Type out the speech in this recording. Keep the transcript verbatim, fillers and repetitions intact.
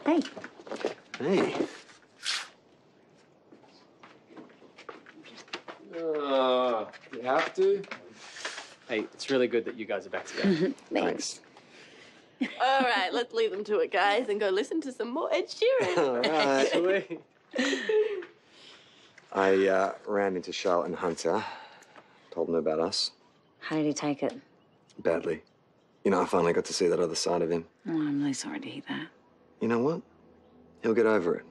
Hey. Hey. Uh, you have to? Hey, it's really good that you guys are back together. Thanks. All right, let's leave them to it, guys, and go listen to some more Ed Sheeran. All right. Sweet. I uh, ran into Charlotte and Hunter, told them about us. How did he take it? Badly. You know, I finally got to see that other side of him. Oh, I'm really sorry to hear that. You know what? He'll get over it.